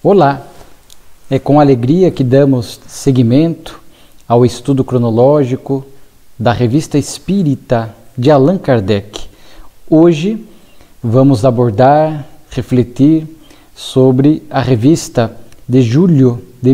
Olá! É com alegria que damos seguimento ao estudo cronológico da Revista Espírita de Allan Kardec. Hoje vamos abordar, refletir sobre a revista de julho de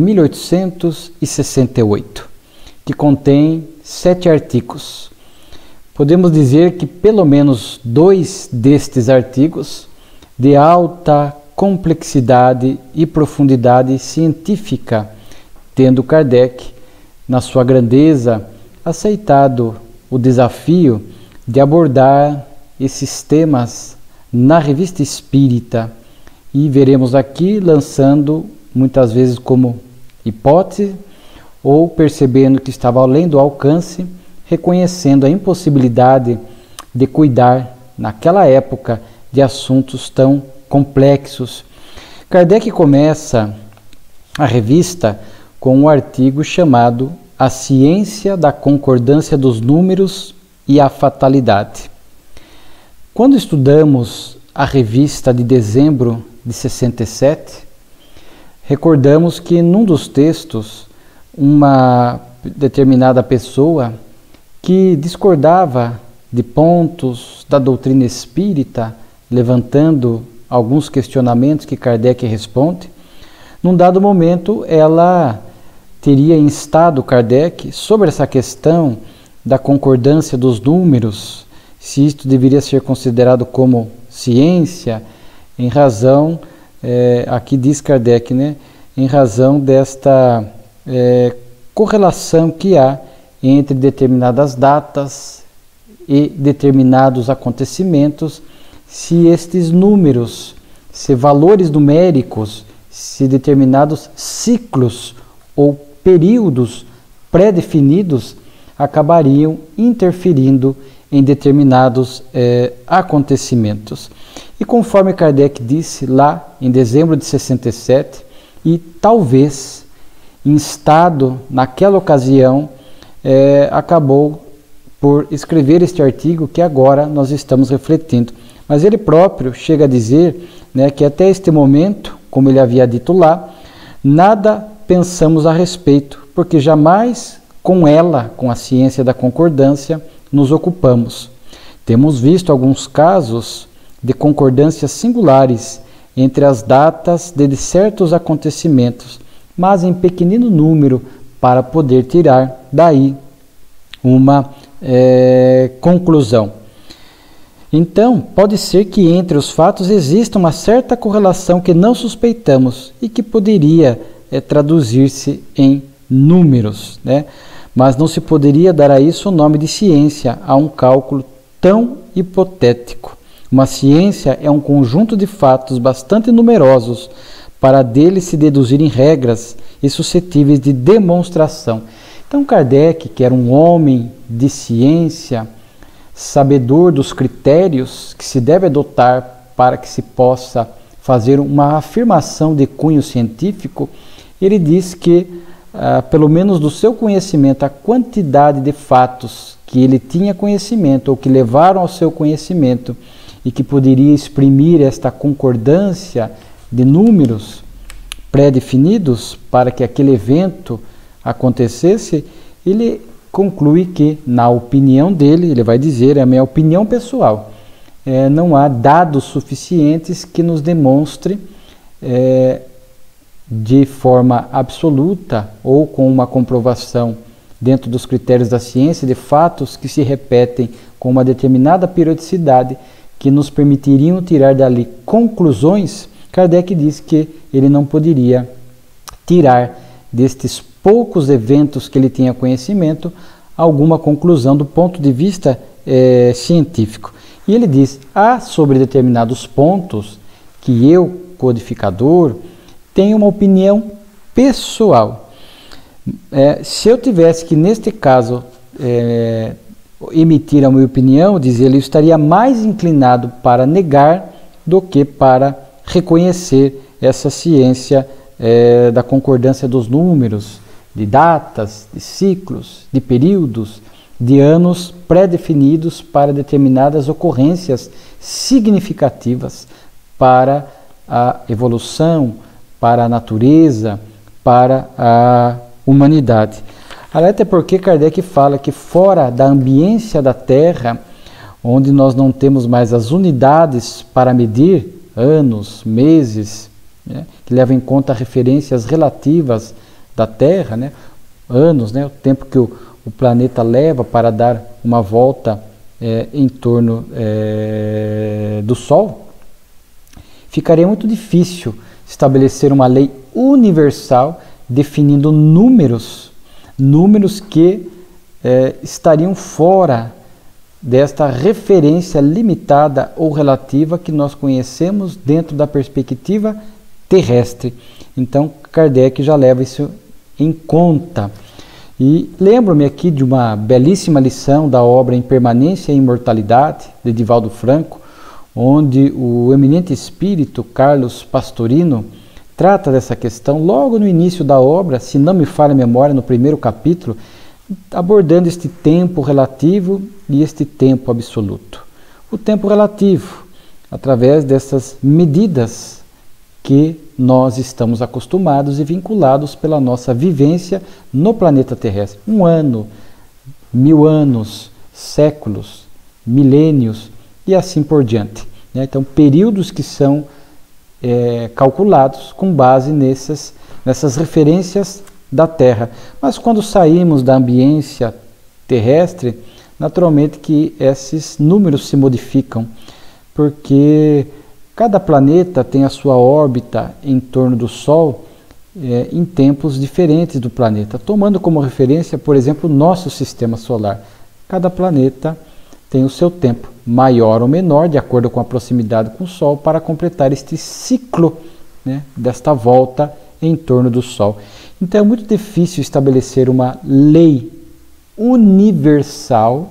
1868, que contém 7 artigos. Podemos dizer que pelo menos 2 destes artigos de alta complexidade e profundidade científica, tendo Kardec, na sua grandeza, aceitado o desafio de abordar esses temas na Revista Espírita, e veremos aqui lançando muitas vezes como hipótese ou percebendo que estava além do alcance, reconhecendo a impossibilidade de cuidar naquela época de assuntos tão complexos. Kardec começa a revista com um artigo chamado A Ciência da Concordância dos Números e a Fatalidade. Quando estudamos a revista de dezembro de 67, recordamos que num dos textos, uma determinada pessoa que discordava de pontos da doutrina espírita, levantando alguns questionamentos que Kardec responde, num dado momento ela teria instado Kardec sobre essa questão da concordância dos números, se isto deveria ser considerado como ciência, em razão, aqui diz Kardec, em razão desta correlação que há entre determinadas datas e determinados acontecimentos, se estes números, se valores numéricos, se determinados ciclos ou períodos pré-definidos acabariam interferindo em determinados acontecimentos. E conforme Kardec disse lá em dezembro de 67, e talvez instado naquela ocasião, acabou por escrever este artigo que agora nós estamos refletindo. Mas ele próprio chega a dizer que até este momento, como ele havia dito lá, nada pensamos a respeito, porque jamais com ela, com a ciência da concordância, nos ocupamos. Temos visto alguns casos de concordâncias singulares entre as datas de certos acontecimentos, mas em pequenino número, para poder tirar daí uma conclusão. Então, pode ser que entre os fatos exista uma certa correlação que não suspeitamos e que poderia traduzir-se em números, mas não se poderia dar a isso o nome de ciência, a um cálculo tão hipotético. Uma ciência é um conjunto de fatos bastante numerosos para dele se deduzirem regras e suscetíveis de demonstração. Então, Kardec, que era um homem de ciência, sabedor dos critérios que se deve adotar para que se possa fazer uma afirmação de cunho científico, ele diz que, pelo menos do seu conhecimento, a quantidade de fatos que ele tinha conhecimento ou que levaram ao seu conhecimento e que poderia exprimir esta concordância de números pré-definidos para que aquele evento acontecesse, ele conclui que, na opinião dele, ele vai dizer, é a minha opinião pessoal, não há dados suficientes que nos demonstre de forma absoluta ou com uma comprovação dentro dos critérios da ciência de fatos que se repetem com uma determinada periodicidade que nos permitiriam tirar dali conclusões. Kardec diz que ele não poderia tirar destes poucos eventos que ele tinha conhecimento alguma conclusão do ponto de vista científico. E ele diz, sobre determinados pontos que eu, codificador, tenho uma opinião pessoal. Se eu tivesse que, neste caso, emitir a minha opinião, diz ele, eu estaria mais inclinado para negar do que para reconhecer essa ciência da concordância dos números, de datas, de ciclos, de períodos, de anos pré-definidos para determinadas ocorrências significativas para a evolução, para a natureza, para a humanidade. Até porque Kardec fala que fora da ambiência da Terra, onde nós não temos mais as unidades para medir anos, meses, né, que levam em conta referências relativas da Terra, né, anos, né, o tempo que o planeta leva para dar uma volta em torno do Sol, ficaria muito difícil estabelecer uma lei universal definindo números que estariam fora desta referência limitada ou relativa que nós conhecemos dentro da perspectiva terrestre. Então, Kardec já leva isso em conta. E lembro-me aqui de uma belíssima lição da obra Impermanência e Imortalidade, de Divaldo Franco, onde o eminente espírito Carlos Pastorino trata dessa questão logo no início da obra, se não me falha a memória, no primeiro capítulo, abordando este tempo relativo e este tempo absoluto. O tempo relativo, através dessas medidas que nós estamos acostumados e vinculados pela nossa vivência no planeta terrestre. 1 ano, 1000 anos, séculos, milênios e assim por diante. Né? Então, períodos que são calculados com base nessas referências da Terra. Mas quando saímos da ambiência terrestre, naturalmente que esses números se modificam, porque cada planeta tem a sua órbita em torno do Sol em tempos diferentes do planeta, tomando como referência, por exemplo, o nosso sistema solar. Cada planeta tem o seu tempo, maior ou menor, de acordo com a proximidade com o Sol, para completar este ciclo, né, desta volta em torno do Sol. Então é muito difícil estabelecer uma lei universal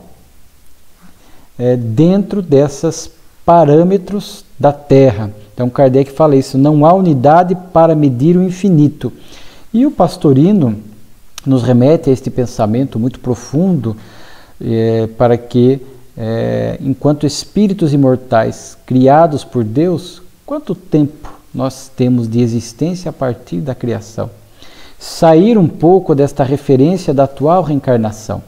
dentro desses parâmetros da Terra. Então Kardec fala isso, não há unidade para medir o infinito. E o Pastorino nos remete a este pensamento muito profundo para que, enquanto espíritos imortais criados por Deus, quanto tempo nós temos de existência a partir da criação? Sair um pouco desta referência da atual reencarnação,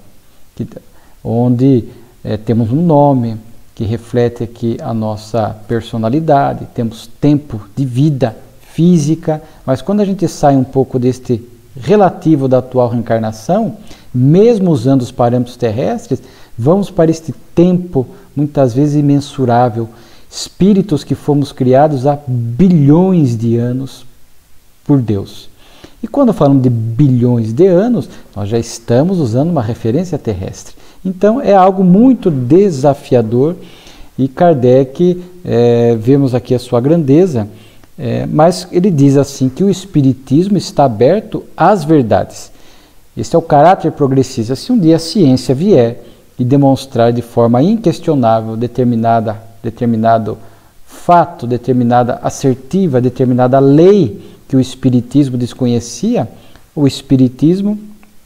onde temos um nome que reflete aqui a nossa personalidade, temos tempo de vida física, mas quando a gente sai um pouco deste relativo da atual reencarnação, mesmo usando os parâmetros terrestres, vamos para este tempo muitas vezes imensurável, espíritos que fomos criados há bilhões de anos por Deus. E quando falamos de bilhões de anos, nós já estamos usando uma referência terrestre. Então é algo muito desafiador e Kardec, vemos aqui a sua grandeza, mas ele diz assim que o Espiritismo está aberto às verdades. Esse é o caráter progressista. Se um dia a ciência vier e demonstrar de forma inquestionável determinado fato, determinada assertiva, determinada lei que o Espiritismo desconhecia, o Espiritismo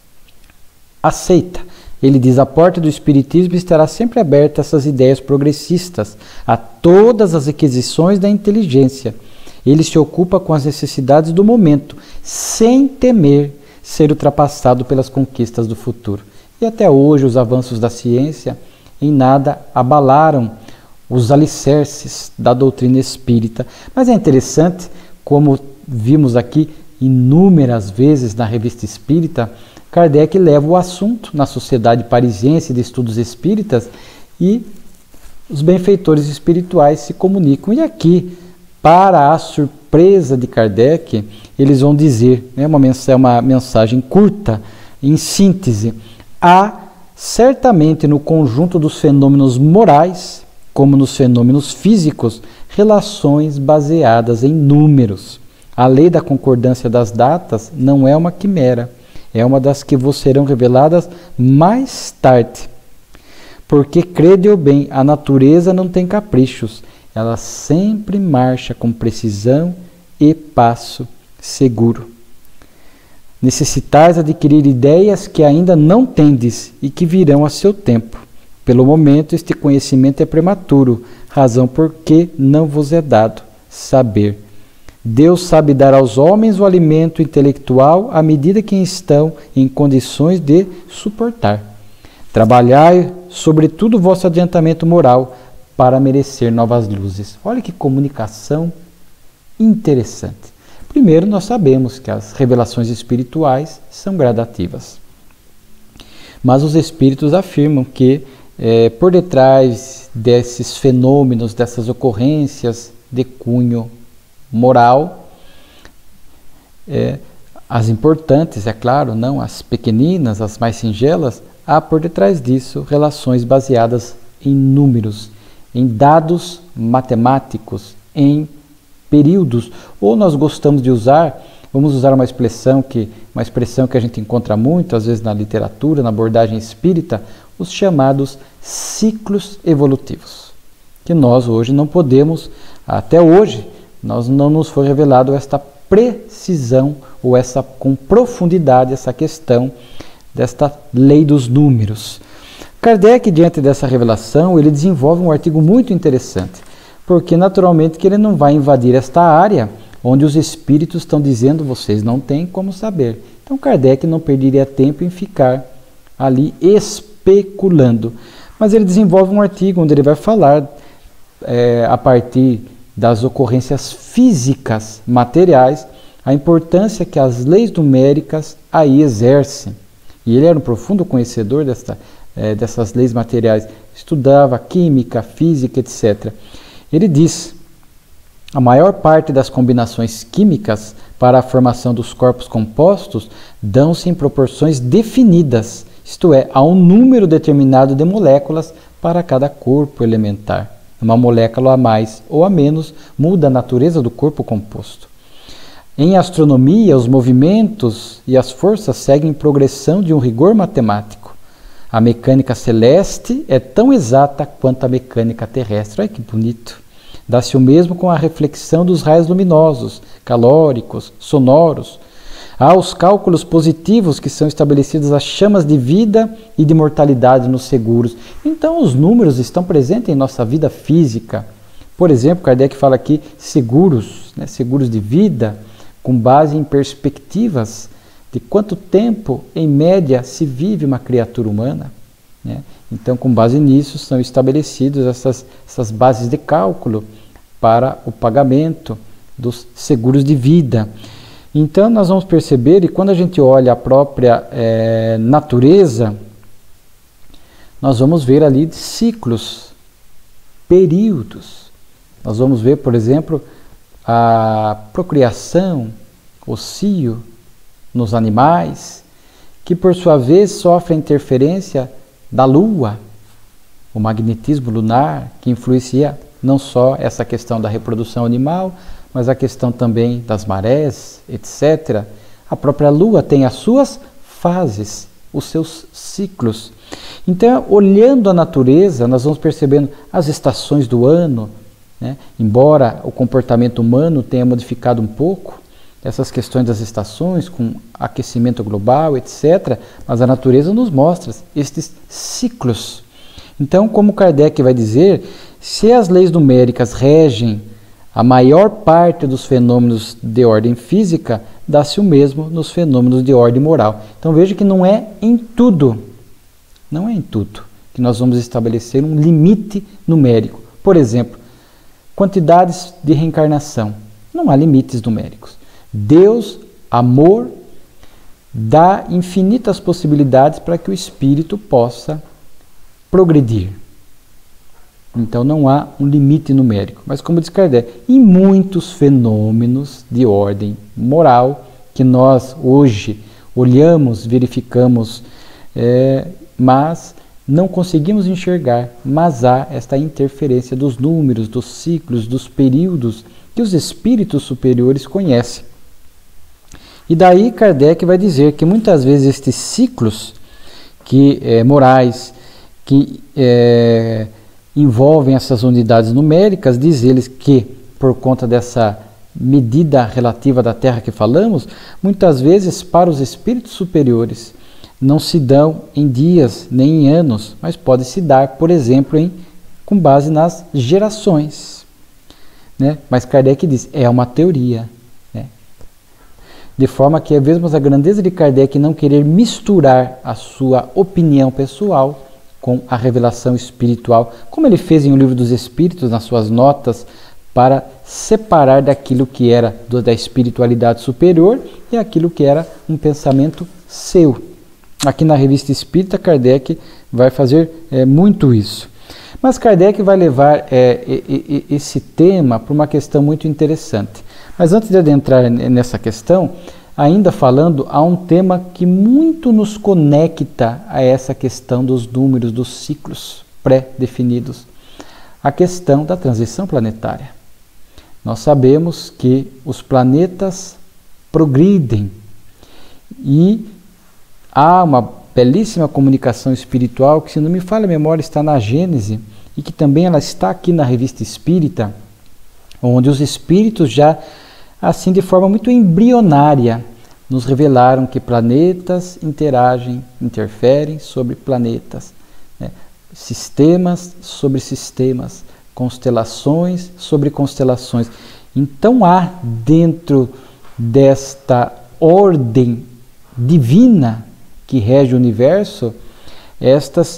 aceita. Ele diz, a porta do Espiritismo estará sempre aberta a essas ideias progressistas, a todas as aquisições da inteligência. Ele se ocupa com as necessidades do momento, sem temer ser ultrapassado pelas conquistas do futuro. E até hoje os avanços da ciência em nada abalaram os alicerces da doutrina espírita. Mas é interessante, como vimos aqui inúmeras vezes na Revista Espírita, Kardec leva o assunto na Sociedade Parisiense de Estudos Espíritas e os benfeitores espirituais se comunicam. E aqui, para a surpresa de Kardec, eles vão dizer, uma mensagem curta, em síntese, há certamente no conjunto dos fenômenos morais, como nos fenômenos físicos, relações baseadas em números. A lei da concordância das datas não é uma quimera, é uma das que vos serão reveladas mais tarde. Porque, crede-o bem, a natureza não tem caprichos, ela sempre marcha com precisão e passo seguro. Necessitais adquirir ideias que ainda não tendes e que virão a seu tempo. Pelo momento, este conhecimento é prematuro, razão por que não vos é dado saber. Deus sabe dar aos homens o alimento intelectual à medida que estão em condições de suportar. Trabalhai, sobretudo, o vosso adiantamento moral para merecer novas luzes. Olha que comunicação interessante. Primeiro, nós sabemos que as revelações espirituais são gradativas. Mas os espíritos afirmam que por detrás desses fenômenos, dessas ocorrências de cunho moral, as importantes, é claro, não as pequeninas, as mais singelas, há por detrás disso relações baseadas em números, em dados matemáticos, em períodos. Ou nós gostamos de usar, vamos usar uma expressão que a gente encontra muito, às vezes na literatura, na abordagem espírita, os chamados ciclos evolutivos, que nós hoje não podemos, até hoje, nós não nos foi revelado esta precisão ou essa com profundidade essa questão desta lei dos números. Kardec, diante dessa revelação, ele desenvolve um artigo muito interessante, porque naturalmente que ele não vai invadir esta área onde os espíritos estão dizendo vocês não têm como saber. Então Kardec não perderia tempo em ficar ali especulando. Mas ele desenvolve um artigo onde ele vai falar a partir das ocorrências físicas, materiais, a importância que as leis numéricas aí exercem. E ele era um profundo conhecedor dessas leis materiais, estudava química, física, etc. Ele diz: a maior parte das combinações químicas para a formação dos corpos compostos dão-se em proporções definidas, isto é, há um número determinado de moléculas para cada corpo elementar. Uma molécula a mais ou a menos muda a natureza do corpo composto. Em astronomia, os movimentos e as forças seguem progressão de um rigor matemático. A mecânica celeste é tão exata quanto a mecânica terrestre. Olha que bonito! Dá-se o mesmo com a reflexão dos raios luminosos, calóricos, sonoros. Há os cálculos positivos que são estabelecidos as chamas de vida e de mortalidade nos seguros. Então os números estão presentes em nossa vida física. Por exemplo, Kardec fala aqui seguros, seguros de vida, com base em perspectivas de quanto tempo, em média, se vive uma criatura humana. Então, com base nisso, são estabelecidas essas bases de cálculo para o pagamento dos seguros de vida. Então, nós vamos perceber, e quando a gente olha a própria natureza, nós vamos ver ali ciclos, períodos. Nós vamos ver, por exemplo, a procriação, o cio nos animais, que por sua vez sofre a interferência da Lua, o magnetismo lunar, que influencia não só essa questão da reprodução animal, mas a questão também das marés, etc. A própria Lua tem as suas fases, os seus ciclos. Então, olhando a natureza, nós vamos percebendo as estações do ano, embora o comportamento humano tenha modificado um pouco essas questões das estações, com aquecimento global, etc., mas a natureza nos mostra estes ciclos. Então, como Kardec vai dizer, se as leis numéricas regem a maior parte dos fenômenos de ordem física, dá-se o mesmo nos fenômenos de ordem moral. Então veja que não é em tudo que nós vamos estabelecer um limite numérico. Por exemplo, quantidades de reencarnação. Não há limites numéricos. Deus, amor, dá infinitas possibilidades para que o espírito possa progredir. Então não há um limite numérico. Mas como diz Kardec, em muitos fenômenos de ordem moral que nós hoje olhamos, verificamos, mas não conseguimos enxergar, mas há esta interferência dos números, dos ciclos, dos períodos que os espíritos superiores conhecem. E daí Kardec vai dizer que muitas vezes estes ciclos morais que envolvem essas unidades numéricas, diz eles que por conta dessa medida relativa da Terra que falamos, muitas vezes para os espíritos superiores não se dão em dias nem em anos, mas pode se dar, por exemplo, com base nas gerações. né? Mas Kardec diz, é uma teoria, né? De forma que vemos a grandeza de Kardec não querer misturar a sua opinião pessoal com a revelação espiritual, como ele fez em O Livro dos Espíritos, nas suas notas, para separar daquilo que era da espiritualidade superior e aquilo que era um pensamento seu. Aqui na Revista Espírita, Kardec vai fazer muito isso. Mas Kardec vai levar esse tema para uma questão muito interessante. Mas antes de adentrar nessa questão, ainda falando, há um tema que muito nos conecta a essa questão dos números, dos ciclos pré-definidos. A questão da transição planetária. Nós sabemos que os planetas progridem e há uma belíssima comunicação espiritual que, se não me falha a memória, está na Gênese e que também ela está aqui na Revista Espírita, onde os espíritos já, assim de forma muito embrionária, nos revelaram que planetas interferem sobre planetas, né? Sistemas sobre sistemas, constelações sobre constelações. Então há dentro desta ordem divina que rege o universo, estas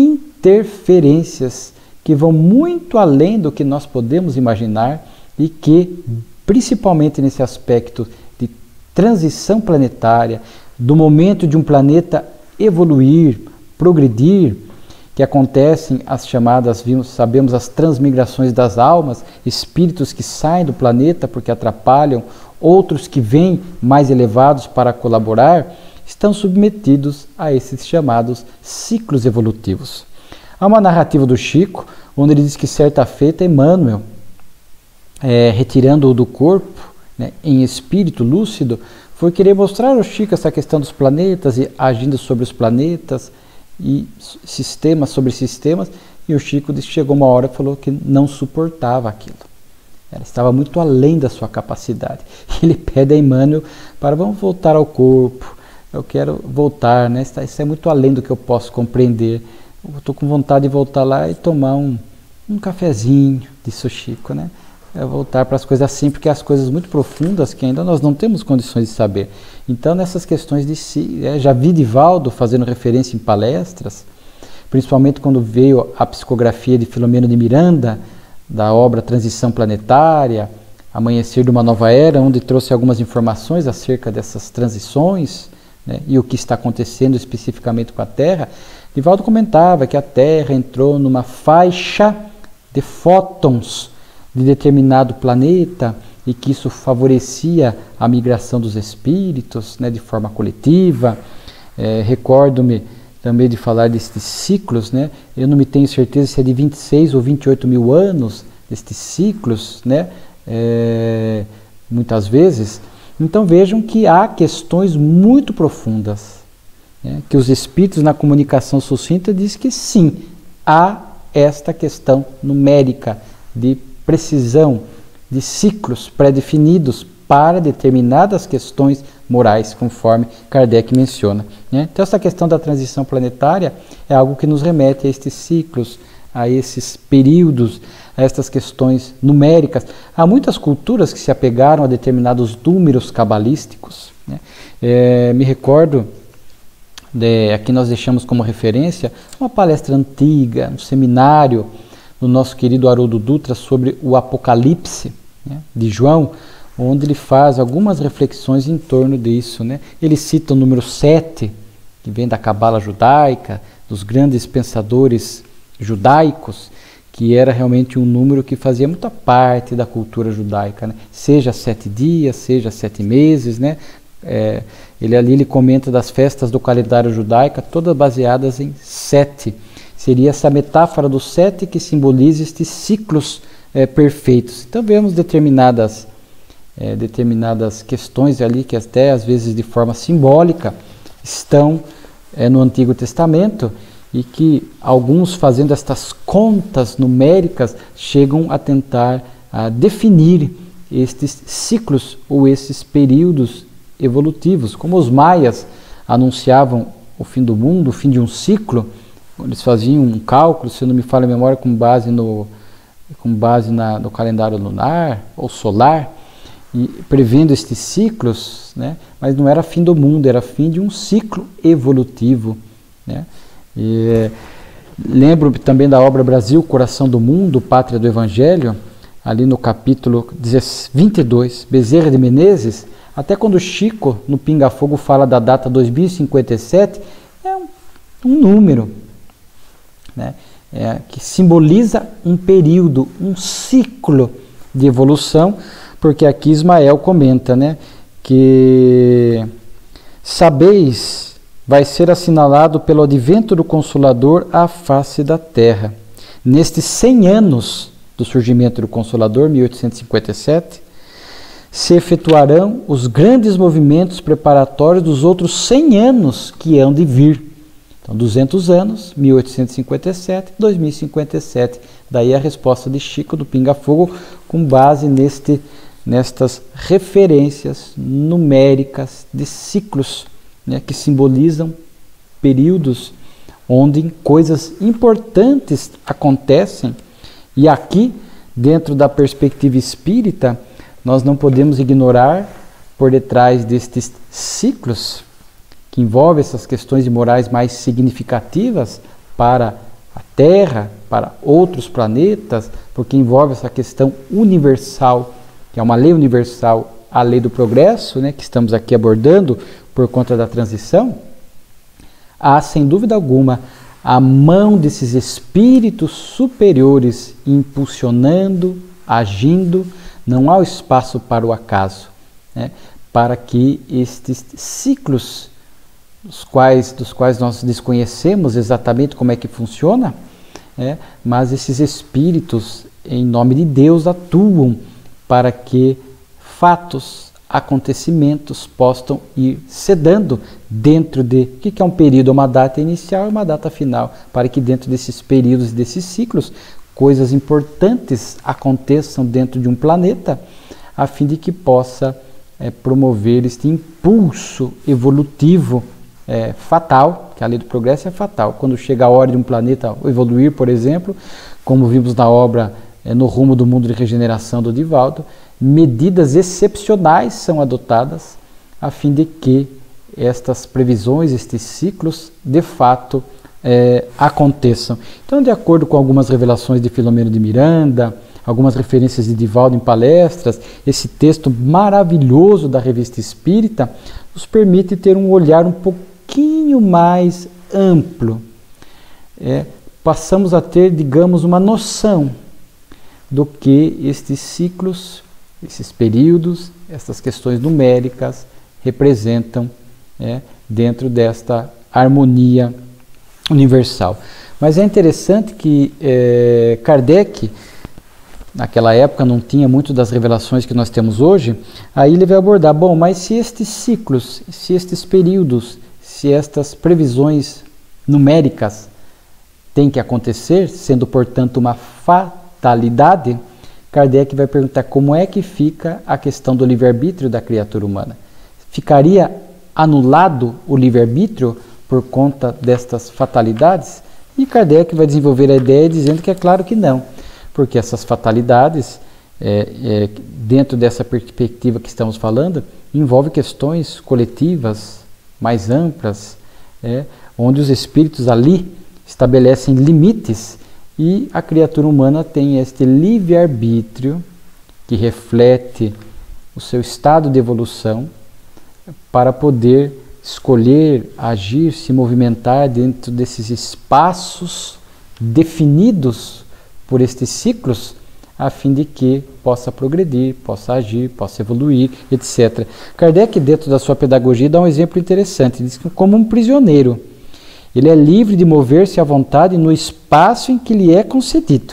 interferências que vão muito além do que nós podemos imaginar e que, principalmente nesse aspecto de transição planetária, do momento de um planeta evoluir, progredir, que acontecem as chamadas, sabemos, as transmigrações das almas, espíritos que saem do planeta porque atrapalham, outros que vêm mais elevados para colaborar, estão submetidos a esses chamados ciclos evolutivos. Há uma narrativa do Chico, onde ele diz que certa feita Emmanuel, retirando-o do corpo, né, em espírito lúcido, foi querer mostrar ao Chico essa questão dos planetas e agindo sobre os planetas e sistemas sobre sistemas, e o Chico disse que chegou uma hora que falou que não suportava aquilo. Ela estava muito além da sua capacidade. Ele pede a Emmanuel para vamos voltar ao corpo. Eu quero voltar, né? Isso é muito além do que eu posso compreender. Eu estou com vontade de voltar lá e tomar um cafezinho, disse o Chico, né? Voltar para as coisas assim, porque as coisas muito profundas que ainda nós não temos condições de saber. Então, nessas questões de si, já vi Divaldo fazendo referência em palestras, principalmente quando veio a psicografia de Filomeno de Miranda, da obra Transição Planetária, Amanhecer de uma Nova Era, onde trouxe algumas informações acerca dessas transições, né, e o que está acontecendo especificamente com a Terra. Divaldo comentava que a Terra entrou numa faixa de fótons de determinado planeta e que isso favorecia a migração dos espíritos, né, de forma coletiva. Recordo-me também de falar destes ciclos, né? Eu não me tenho certeza se é de 26 ou 28 mil anos destes ciclos, né? Muitas vezes. Então vejam que há questões muito profundas, né? Que os espíritos na comunicação sucinta dizem que sim, há esta questão numérica de precisão de ciclos pré-definidos para determinadas questões morais, conforme Kardec menciona, né? Então essa questão da transição planetária é algo que nos remete a estes ciclos, a esses períodos, a estas questões numéricas. Há muitas culturas que se apegaram a determinados números cabalísticos, né? Me recordo, aqui nós deixamos como referência uma palestra antiga, um seminário do nosso querido Haroldo Dutra sobre o Apocalipse, né, de João, onde ele faz algumas reflexões em torno disso, né? Ele cita o número 7, que vem da Cabala judaica, dos grandes pensadores judaicos, que era realmente um número que fazia muita parte da cultura judaica, né? Seja 7 dias, seja 7 meses, né? Ele comenta das festas do calendário judaico, todas baseadas em 7. Seria essa metáfora do 7 que simboliza estes ciclos perfeitos. Então vemos determinadas questões ali que até às vezes de forma simbólica estão no Antigo Testamento e que alguns, fazendo estas contas numéricas, chegam a tentar definir estes ciclos ou esses períodos evolutivos. Como os maias anunciavam o fim do mundo, o fim de um ciclo, eles faziam um cálculo, se não me falha a memória, com base com base no calendário lunar ou solar, e prevendo estes ciclos, né? Mas não era fim do mundo, era fim de um ciclo evolutivo, né? Lembro também da obra Brasil, Coração do Mundo, Pátria do Evangelho, ali no capítulo 22, Bezerra de Menezes, até quando Chico, no Pinga Fogo, fala da data 2057, é um número, né? Que simboliza um período, um ciclo de evolução, porque aqui Ismael comenta, né, que sabeis, vai ser assinalado pelo advento do Consolador à face da terra. Nestes 100 anos do surgimento do Consolador, 1857, se efetuarão os grandes movimentos preparatórios dos outros 100 anos que hão de vir. Então, 200 anos, 1857, 2057. Daí a resposta de Chico do Pinga Fogo, com base nestas referências numéricas de ciclos, né, que simbolizam períodos onde coisas importantes acontecem. E aqui, dentro da perspectiva espírita, nós não podemos ignorar, por detrás destes ciclos, que envolvem essas questões de morais mais significativas para a Terra, para outros planetas, porque envolve essa questão universal, que é uma lei universal, a lei do progresso, né, que estamos aqui abordando por conta da transição. Há, sem dúvida alguma, a mão desses espíritos superiores impulsionando, agindo. Não há o espaço para o acaso, né, para que estes ciclos, dos quais nós desconhecemos exatamente como é que funciona, mas esses espíritos, em nome de Deus, atuam para que fatos, acontecimentos possam ir sedando dentro de... O que é um período? Uma data inicial e uma data final, para que dentro desses períodos e desses ciclos, coisas importantes aconteçam dentro de um planeta, a fim de que possa promover este impulso evolutivo fatal, que a lei do progresso é fatal. Quando chega a hora de um planeta evoluir, por exemplo, como vimos na obra No Rumo do Mundo de Regeneração do Divaldo, medidas excepcionais são adotadas a fim de que estas previsões, estes ciclos, de fato aconteçam. Então, de acordo com algumas revelações de Filomeno de Miranda, algumas referências de Divaldo em palestras, esse texto maravilhoso da Revista Espírita nos permite ter um olhar um pouquinho mais amplo. Passamos a ter, digamos, uma noção do que estes ciclos, esses períodos, essas questões numéricas representam dentro desta harmonia universal. Mas é interessante que Kardec, naquela época, não tinha muito das revelações que nós temos hoje. Aí ele vai abordar, bom, mas se estes ciclos, se estes períodos, se estas previsões numéricas têm que acontecer, sendo, portanto, uma fatalidade, Kardec vai perguntar como é que fica a questão do livre-arbítrio da criatura humana. Ficaria anulado o livre-arbítrio por conta destas fatalidades? E Kardec vai desenvolver a ideia dizendo que é claro que não, porque essas fatalidades, dentro dessa perspectiva que estamos falando, envolvem questões coletivas mais amplas, onde os espíritos ali estabelecem limites e a criatura humana tem este livre-arbítrio que reflete o seu estado de evolução para poder escolher, agir, se movimentar dentro desses espaços definidos por estes ciclos, a fim de que possa progredir, possa agir, possa evoluir, etc. Kardec, dentro da sua pedagogia, dá um exemplo interessante. Diz que, como um prisioneiro, ele é livre de mover-se à vontade no espaço em que lhe é concedido,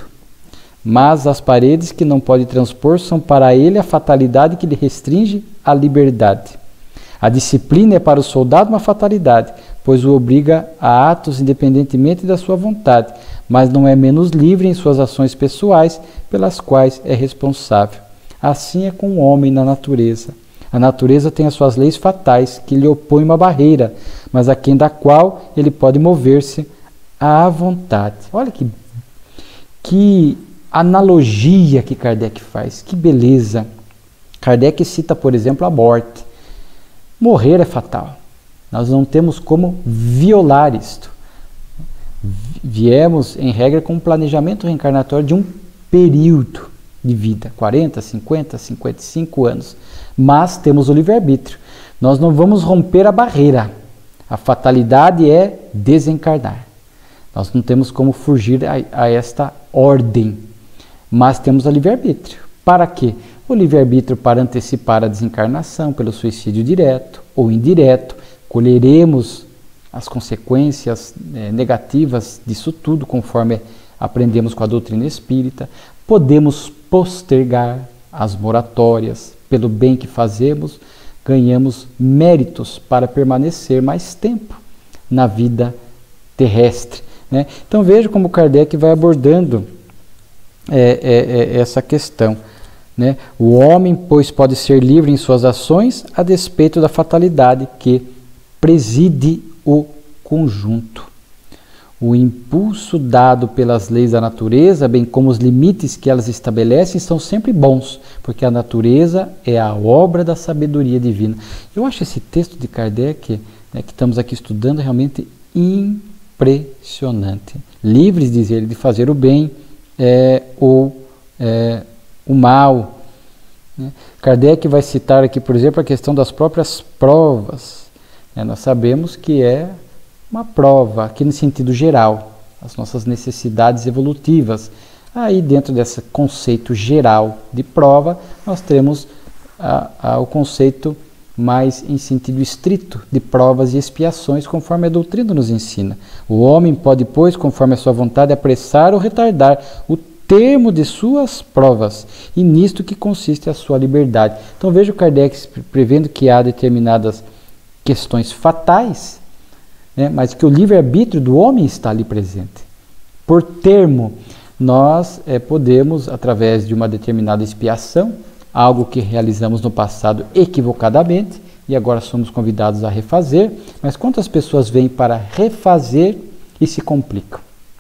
mas as paredes que não pode transpor são para ele a fatalidade que lhe restringe a liberdade. A disciplina é para o soldado uma fatalidade, pois o obriga a atos independentemente da sua vontade, mas não é menos livre em suas ações pessoais, pelas quais é responsável. Assim é com o homem na natureza. A natureza tem as suas leis fatais, que lhe opõem uma barreira, mas aquém da qual ele pode mover-se à vontade. Olha que analogia que Kardec faz, que beleza. Kardec cita, por exemplo, a morte. Morrer é fatal. Nós não temos como violar isto. Viemos, em regra, com um planejamento reencarnatório de um período de vida, 40, 50, 55 anos. Mas temos o livre-arbítrio. Nós não vamos romper a barreira. A fatalidade é desencarnar. Nós não temos como fugir a esta ordem. Mas temos o livre-arbítrio. Para quê? O livre-arbítrio para antecipar a desencarnação pelo suicídio direto ou indireto. Colheremos as consequências negativas disso tudo, conforme aprendemos com a doutrina espírita. Podemos postergar as moratórias. Pelo bem que fazemos, ganhamos méritos para permanecer mais tempo na vida terrestre. Né? Então veja como Kardec vai abordando essa questão. Né? O homem, pois, pode ser livre em suas ações a despeito da fatalidade que preside o conjunto. O impulso dado pelas leis da natureza, bem como os limites que elas estabelecem, são sempre bons, porque a natureza é a obra da sabedoria divina. Eu acho esse texto de Kardec, né, que estamos aqui estudando, realmente impressionante. Livres, diz ele, de fazer o bem ou o mal. Né? Kardec vai citar aqui, por exemplo, a questão das próprias provas. Nós sabemos que é uma prova, aqui no sentido geral, as nossas necessidades evolutivas. Aí, dentro desse conceito geral de prova, nós temos o conceito mais em sentido estrito de provas e expiações, conforme a doutrina nos ensina. O homem pode, pois, conforme a sua vontade, apressar ou retardar o termo de suas provas, e nisto que consiste a sua liberdade. Então veja o Kardec prevendo que há determinadas questões fatais, né, mas que o livre-arbítrio do homem está ali presente. Por termo, nós podemos, através de uma determinada expiação, algo que realizamos no passado equivocadamente, e agora somos convidados a refazer, mas quantas pessoas vêm para refazer e se complicam?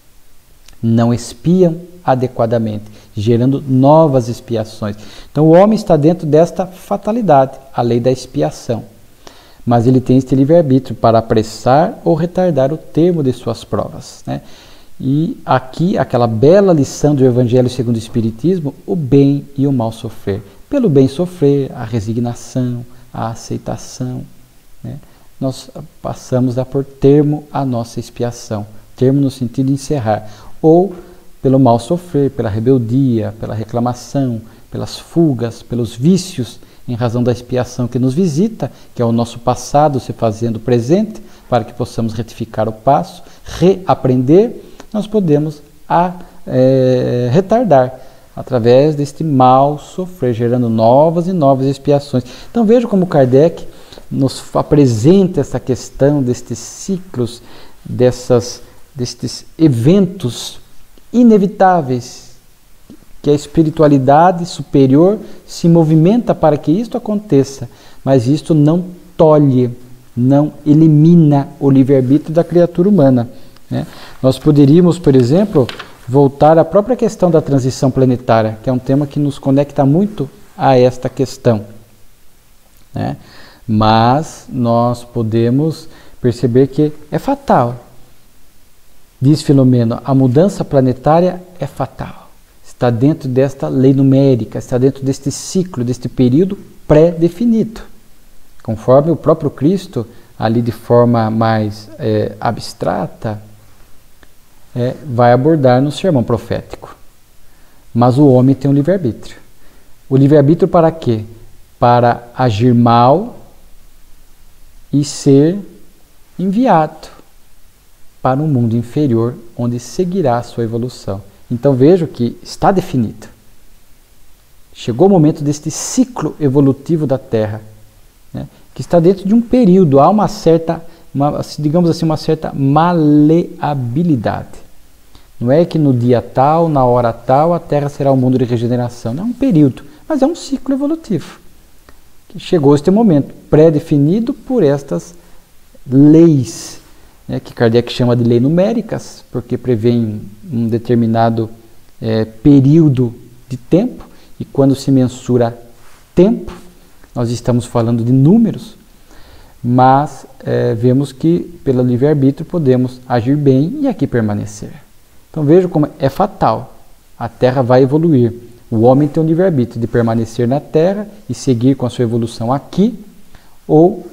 Não expiam adequadamente, gerando novas expiações. Então o homem está dentro desta fatalidade, a lei da expiação. Mas ele tem este livre-arbítrio para apressar ou retardar o termo de suas provas. Né? E aqui, aquela bela lição do Evangelho segundo o Espiritismo, o bem e o mal sofrer. Pelo bem sofrer, a resignação, a aceitação. Né? Nós passamos a pôr termo à nossa expiação. Termo no sentido de encerrar. Ou pelo mal sofrer, pela rebeldia, pela reclamação, pelas fugas, pelos vícios, em razão da expiação que nos visita, que é o nosso passado se fazendo presente, para que possamos retificar o passo, reaprender, nós podemos retardar através deste mal sofrer, gerando novas e novas expiações. Então veja como Kardec nos apresenta essa questão destes ciclos, destes eventos inevitáveis, que a espiritualidade superior se movimenta para que isto aconteça, mas isto não tolhe, não elimina o livre-arbítrio da criatura humana. Né? Nós poderíamos, por exemplo, voltar à própria questão da transição planetária, que é um tema que nos conecta muito a esta questão. Né? Mas nós podemos perceber que é fatal. Diz Filomeno, a mudança planetária é fatal. Está dentro desta lei numérica, está dentro deste ciclo, deste período pré-definido. Conforme o próprio Cristo, ali de forma mais abstrata, vai abordar no sermão profético. Mas o homem tem um livre-arbítrio. O livre-arbítrio para quê? Para agir mal e ser enviado para um mundo inferior, onde seguirá a sua evolução. Então vejo que está definido. Chegou o momento deste ciclo evolutivo da Terra, né, que está dentro de um período, há uma certa, digamos assim, uma certa maleabilidade. Não é que no dia tal, na hora tal, a Terra será um mundo de regeneração. Não é um período, mas é um ciclo evolutivo. Que chegou este momento, pré-definido por estas leis, que Kardec chama de leis numéricas, porque prevêem um determinado período de tempo, e quando se mensura tempo, nós estamos falando de números, mas vemos que pelo livre-arbítrio podemos agir bem e aqui permanecer. Então veja como é fatal, a Terra vai evoluir. O homem tem o livre-arbítrio de permanecer na Terra e seguir com a sua evolução aqui, ou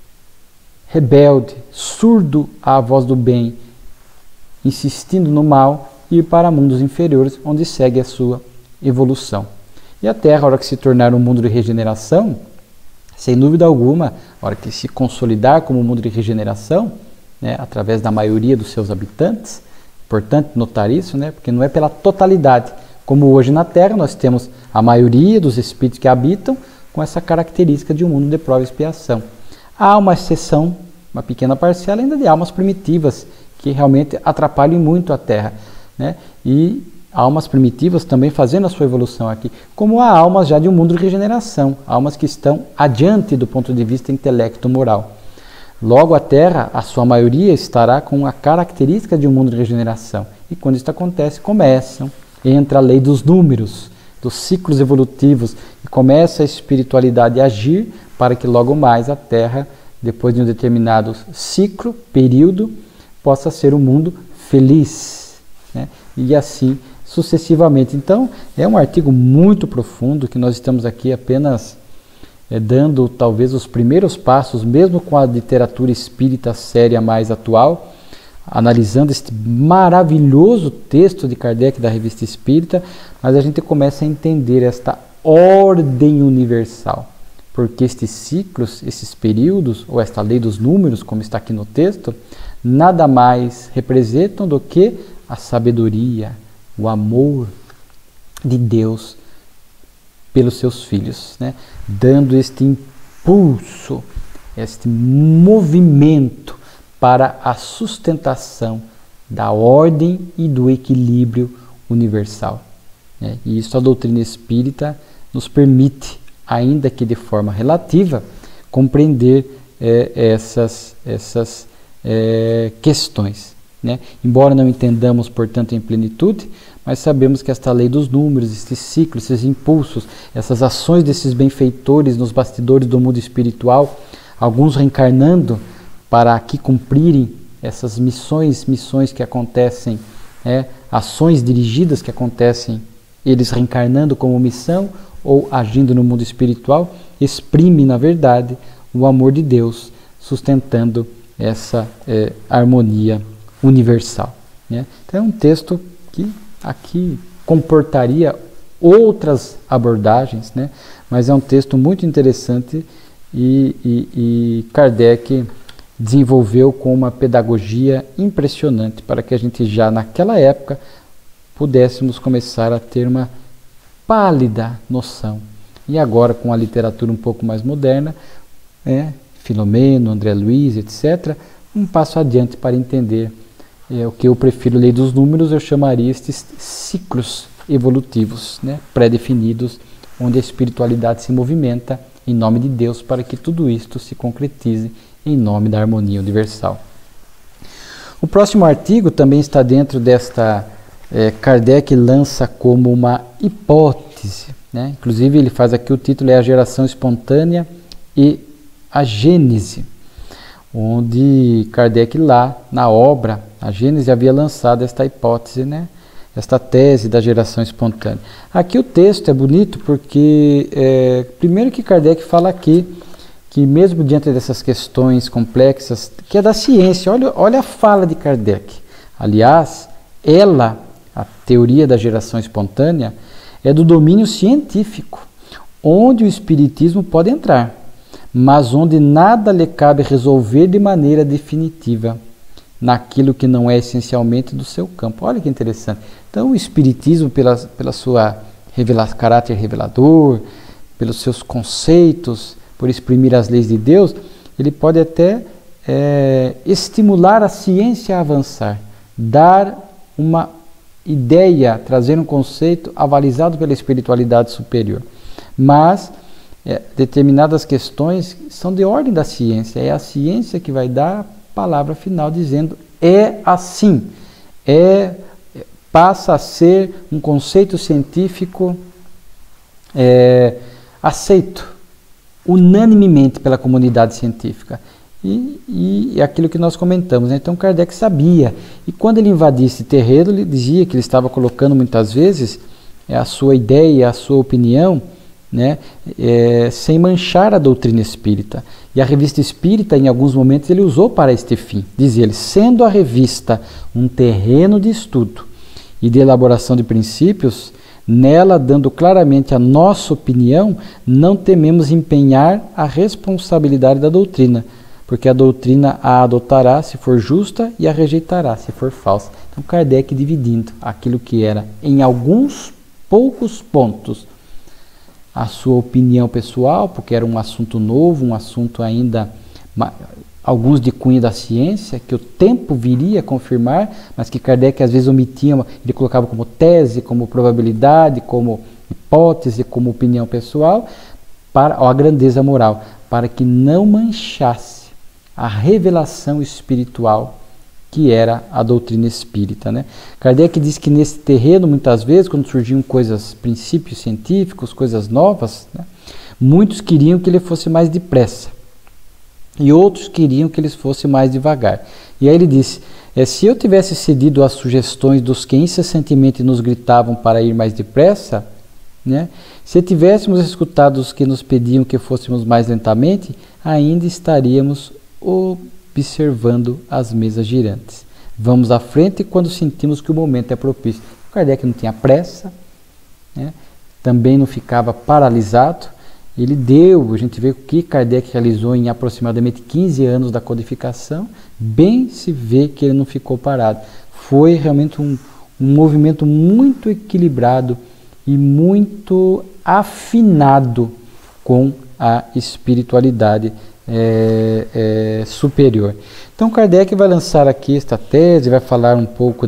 rebelde, surdo à voz do bem, insistindo no mal, ir para mundos inferiores, onde segue a sua evolução. E a Terra, a hora que se tornar um mundo de regeneração, sem dúvida alguma, a hora que se consolidar como um mundo de regeneração, né, através da maioria dos seus habitantes, importante notar isso, né, porque não é pela totalidade, como hoje na Terra nós temos a maioria dos espíritos que habitam com essa característica de um mundo de prova e expiação. Há uma exceção, uma pequena parcela ainda de almas primitivas, que realmente atrapalham muito a Terra, né? E almas primitivas também fazendo a sua evolução aqui, como há almas já de um mundo de regeneração, almas que estão adiante do ponto de vista intelecto-moral. Logo a Terra, a sua maioria, estará com a característica de um mundo de regeneração. E quando isso acontece, entra a lei dos números, dos ciclos evolutivos, e começa a espiritualidade a agir para que logo mais a Terra, depois de um determinado ciclo, período, possa ser um mundo feliz, né? E assim sucessivamente. Então, é um artigo muito profundo que nós estamos aqui apenas dando talvez os primeiros passos, mesmo com a literatura espírita séria mais atual, analisando este maravilhoso texto de Kardec da Revista Espírita, mas a gente começa a entender esta ordem universal, porque estes ciclos, esses períodos, ou esta lei dos números, como está aqui no texto, nada mais representam do que a sabedoria, o amor de Deus pelos seus filhos, né? Dando este impulso, este movimento para a sustentação da ordem e do equilíbrio universal, né? E isso a doutrina espírita nos permite, ainda que de forma relativa, compreender essas questões, né? Embora não entendamos, portanto, em plenitude, mas sabemos que esta lei dos números, esses ciclos, esses impulsos, essas ações desses benfeitores nos bastidores do mundo espiritual, alguns reencarnando para aqui cumprirem essas missões que acontecem, ações dirigidas que acontecem, eles reencarnando como missão ou agindo no mundo espiritual, exprime, na verdade, o amor de Deus, sustentando essa harmonia universal, né? Então é um texto que aqui comportaria outras abordagens, né? Mas é um texto muito interessante e Kardec desenvolveu com uma pedagogia impressionante para que a gente já naquela época pudéssemos começar a ter uma pálida noção. E agora com a literatura um pouco mais moderna, Filomeno, André Luiz, etc., um passo adiante para entender o que eu prefiro, lei dos números, eu chamaria estes ciclos evolutivos, né, pré-definidos, onde a espiritualidade se movimenta em nome de Deus para que tudo isto se concretize em nome da harmonia universal. O próximo artigo também está dentro desta, Kardec lança como uma hipótese, né? Inclusive ele faz aqui, o título é A Geração Espontânea e a Gênese, onde Kardec lá na obra A Gênese havia lançado esta hipótese, né? Esta tese da geração espontânea. Aqui o texto é bonito porque, primeiro que Kardec fala aqui, que mesmo diante dessas questões complexas, que é da ciência, olha a fala de Kardec. Aliás, a teoria da geração espontânea, é do domínio científico, onde o espiritismo pode entrar, mas onde nada lhe cabe resolver de maneira definitiva, naquilo que não é essencialmente do seu campo. Olha que interessante. Então o espiritismo, pela sua caráter revelador, pelos seus conceitos, por exprimir as leis de Deus, ele pode até estimular a ciência a avançar, dar uma ideia, trazer um conceito avalizado pela espiritualidade superior. Mas determinadas questões são de ordem da ciência, é a ciência que vai dar a palavra final dizendo é assim, passa a ser um conceito científico aceito unanimemente pela comunidade científica. E aquilo que nós comentamos, né? Então Kardec sabia, e quando ele invadia esse terreno, ele dizia que ele estava colocando muitas vezes a sua ideia, a sua opinião, né? Sem manchar a doutrina espírita. E a revista espírita, em alguns momentos, ele usou para este fim. Dizia ele, sendo a revista um terreno de estudo e de elaboração de princípios, nela, dando claramente a nossa opinião, não tememos empenhar a responsabilidade da doutrina, porque a doutrina a adotará se for justa e a rejeitará se for falsa. Então Kardec dividindo aquilo que era, em alguns poucos pontos, a sua opinião pessoal, porque era um assunto novo, um assunto ainda, alguns de cunho da ciência, que o tempo viria a confirmar, mas que Kardec às vezes omitia, ele colocava como tese, como probabilidade, como hipótese, como opinião pessoal, para a grandeza moral, para que não manchasse a revelação espiritual que era a doutrina espírita, né? Kardec diz que nesse terreno, muitas vezes, quando surgiam coisas, princípios científicos, coisas novas, né, muitos queriam que ele fosse mais depressa e outros queriam que ele fosse mais devagar. E aí ele disse, se eu tivesse cedido às sugestões dos que incessantemente nos gritavam para ir mais depressa, né, se tivéssemos escutado os que nos pediam que fôssemos mais lentamente, ainda estaríamos observando as mesas girantes. Vamos à frente quando sentimos que o momento é propício. Kardec não tinha pressa, né? Também não ficava paralisado. Ele deu, a gente vê o que Kardec realizou em aproximadamente 15 anos da codificação, bem se vê que ele não ficou parado. Foi realmente um movimento muito equilibrado e muito afinado com a espiritualidade superior. Então Kardec vai lançar aqui esta tese, vai falar um pouco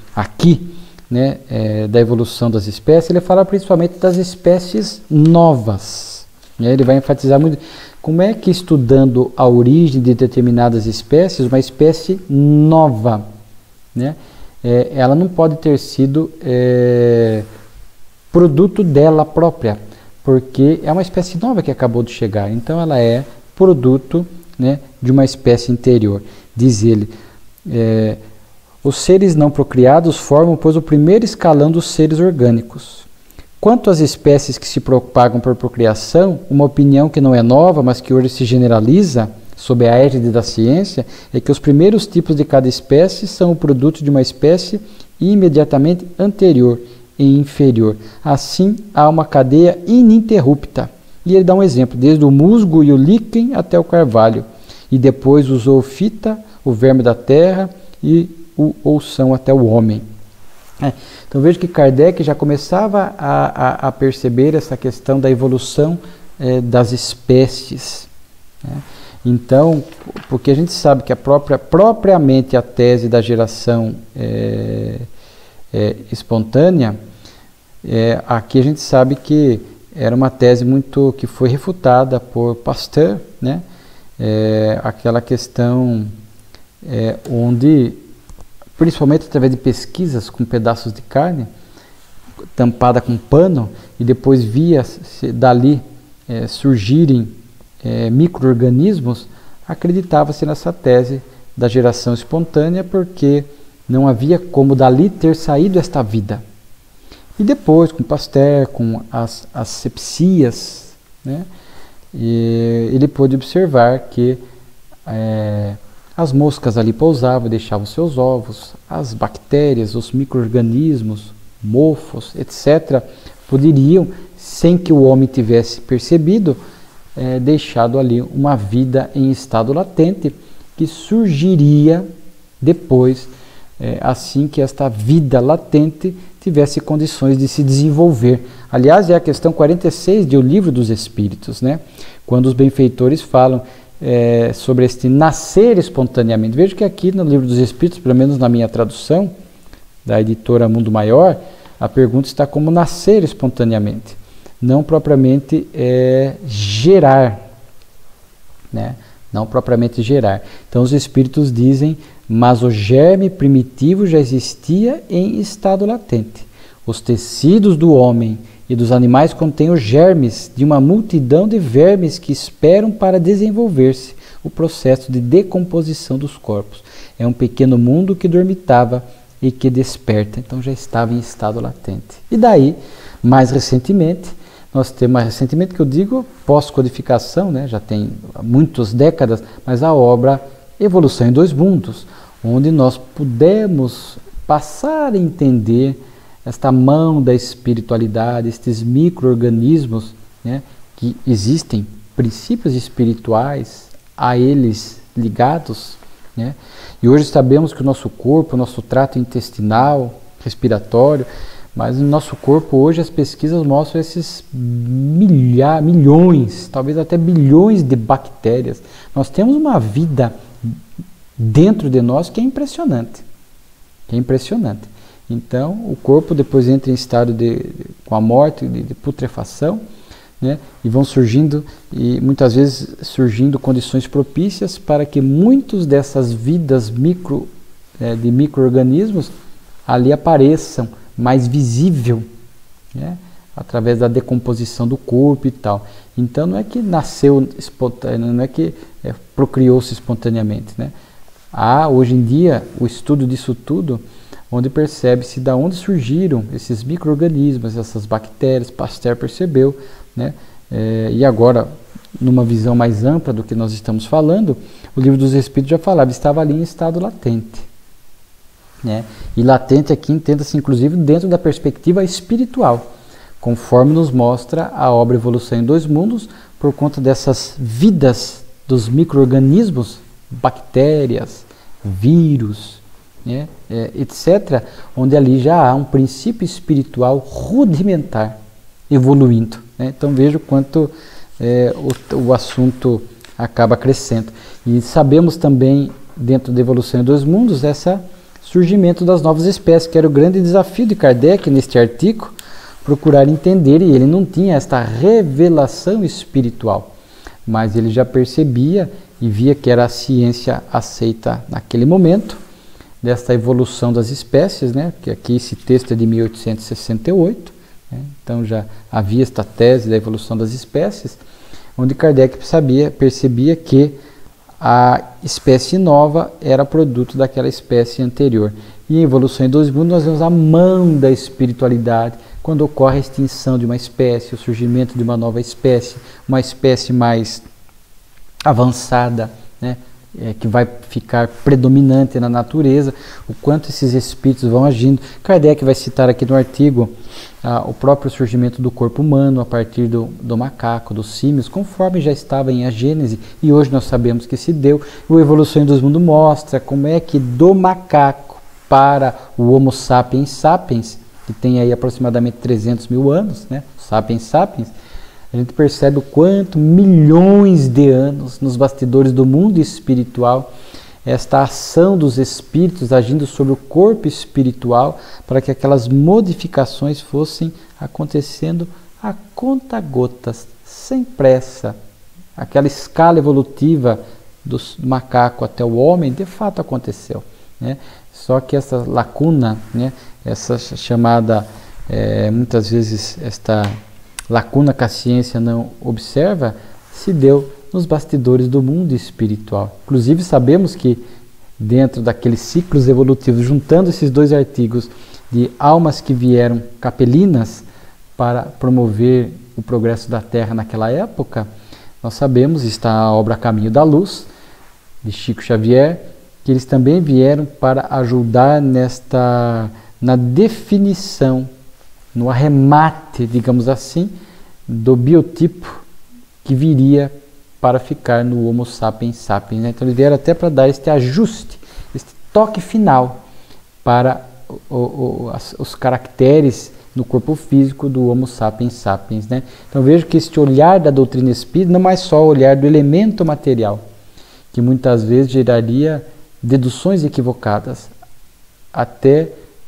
né, da evolução das espécies. Ele fala principalmente das espécies novas, né? Ele vai enfatizar muito como é que, estudando a origem de determinadas espécies, uma espécie nova, né, ela não pode ter sido produto dela própria, porque é uma espécie nova que acabou de chegar, então ela é produto, né, de uma espécie interior. Diz ele, os seres não procriados formam, pois, o primeiro escalão dos seres orgânicos. Quanto às espécies que se propagam por procriação, uma opinião que não é nova, mas que hoje se generaliza sob a égide da ciência, é que os primeiros tipos de cada espécie são o produto de uma espécie imediatamente anterior e inferior. Assim, há uma cadeia ininterrupta. E ele dá um exemplo, desde o musgo e o líquen até o carvalho, e depois o zoofita, o verme da terra e o oução até o homem. Então veja que Kardec já começava a perceber essa questão da evolução das espécies, né? Então, porque a gente sabe que propriamente a tese da geração espontânea, aqui a gente sabe que era uma tese que foi refutada por Pasteur, né? Aquela questão onde, principalmente através de pesquisas com pedaços de carne tampada com pano, e depois via dali surgirem micro-organismos, acreditava-se nessa tese da geração espontânea, porque não havia como dali ter saído esta vida. E depois, com Pasteur, com as sepsias, né, ele pôde observar que as moscas ali pousavam e deixavam seus ovos, as bactérias, os micro-organismos, mofos, etc., poderiam, sem que o homem tivesse percebido, deixado ali uma vida em estado latente, que surgiria depois, assim que esta vida latente tivesse condições de se desenvolver. Aliás, é a questão 46 do Livro dos Espíritos, né? Quando os benfeitores falam sobre este nascer espontaneamente. Veja que aqui no Livro dos Espíritos, pelo menos na minha tradução, da editora Mundo Maior, a pergunta está como nascer espontaneamente, não propriamente gerar, né? Não propriamente gerar. Então os Espíritos dizem, mas o germe primitivo já existia em estado latente. Os tecidos do homem e dos animais contêm os germes de uma multidão de vermes que esperam para desenvolver-se o processo de decomposição dos corpos. É um pequeno mundo que dormitava e que desperta, então já estava em estado latente. E daí, mais recentemente, nós temos, mais recentemente que eu digo, pós-codificação, né, já tem muitas décadas, mas a obra Evolução em Dois Mundos, onde nós pudemos passar a entender esta mão da espiritualidade, estes micro-organismos, né, que existem princípios espirituais a eles ligados, né? E hoje sabemos que o nosso corpo, o nosso trato intestinal, respiratório, mas no nosso corpo hoje as pesquisas mostram esses milhões, talvez até bilhões de bactérias. Nós temos uma vida dentro de nós que é impressionante. Então, o corpo depois entra em estado com a morte, de putrefação, né? E vão surgindo, e muitas vezes surgindo condições propícias para que muitas dessas vidas de micro-organismos ali apareçam mais visível, né? Através da decomposição do corpo e tal. Então não é que nasceu espontâneo, não é que procriou-se espontaneamente, né? Há hoje em dia o estudo disso tudo, onde percebe-se de onde surgiram esses micro-organismos, essas bactérias. Pasteur percebeu, né? E agora, numa visão mais ampla do que nós estamos falando, o Livro dos Espíritos já falava, estava ali em estado latente, né? E latente aqui entenda-se inclusive dentro da perspectiva espiritual, conforme nos mostra a obra Evolução em Dois Mundos, por conta dessas vidas dos micro-organismos, bactérias, vírus, né, etc., onde ali já há um princípio espiritual rudimentar evoluindo, né? Então veja o quanto o assunto acaba crescendo. E sabemos também, dentro da Evolução em Dois Mundos, esse surgimento das novas espécies, que era o grande desafio de Kardec neste artigo, procurar entender, e ele não tinha esta revelação espiritual, mas ele já percebia e via que era a ciência aceita naquele momento, desta evolução das espécies, né? Que aqui esse texto é de 1868, né? Então já havia esta tese da evolução das espécies, onde Kardec percebia que a espécie nova era produto daquela espécie anterior. E em Evolução em Dois Mundos nós vemos a mão da espiritualidade, quando ocorre a extinção de uma espécie, o surgimento de uma nova espécie, uma espécie mais avançada, né? Que vai ficar predominante na natureza, o quanto esses espíritos vão agindo. Kardec vai citar aqui no artigo o próprio surgimento do corpo humano a partir do macaco, dos símios, conforme já estava em A Gênese, e hoje nós sabemos que se deu. O Evolução em Dois Mundos mostra como é que do macaco para o Homo sapiens sapiens, que tem aí aproximadamente 300 mil anos, né? Sapiens sapiens, a gente percebe o quanto milhões de anos nos bastidores do mundo espiritual, esta ação dos espíritos agindo sobre o corpo espiritual para que aquelas modificações fossem acontecendo a conta-gotas, sem pressa. Aquela escala evolutiva do macaco até o homem, de fato aconteceu, né? Só que essa lacuna, né? Essa chamada, muitas vezes, esta lacuna que a ciência não observa, se deu nos bastidores do mundo espiritual. Inclusive sabemos que dentro daqueles ciclos evolutivos, juntando esses dois artigos de almas que vieram capelinas para promover o progresso da Terra naquela época, nós sabemos, está a obra Caminho da Luz, de Chico Xavier, que eles também vieram para ajudar na definição, no arremate, digamos assim, do biotipo que viria para ficar no Homo sapiens sapiens, né? Então eles vieram até para dar este ajuste, este toque final para os caracteres no corpo físico do Homo sapiens sapiens, né? Então vejo que este olhar da doutrina espírita não é só o olhar do elemento material, que muitas vezes geraria deduções equivocadas, até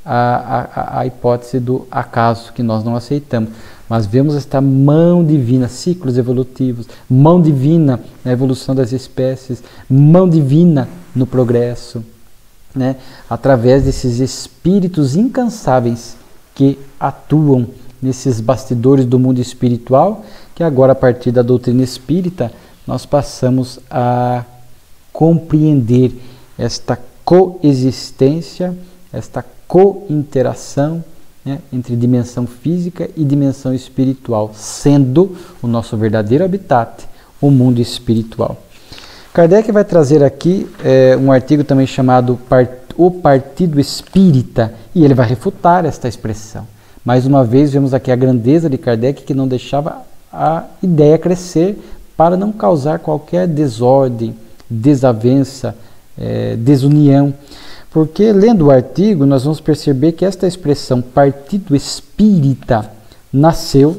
a hipótese do acaso, que nós não aceitamos. Mas vemos esta mão divina, ciclos evolutivos, mão divina na evolução das espécies, mão divina no progresso, né, através desses espíritos incansáveis que atuam nesses bastidores do mundo espiritual, que agora, a partir da doutrina espírita, nós passamos a compreender esta coexistência, esta co-interação, né, entre dimensão física e dimensão espiritual, sendo o nosso verdadeiro habitat o mundo espiritual. Kardec vai trazer aqui um artigo também chamado O Partido Espírita, e ele vai refutar esta expressão. Mais uma vez, vemos aqui a grandeza de Kardec, que não deixava a ideia crescer para não causar qualquer desordem, desavença, desunião. Porque, lendo o artigo, nós vamos perceber que esta expressão Partido Espírita nasceu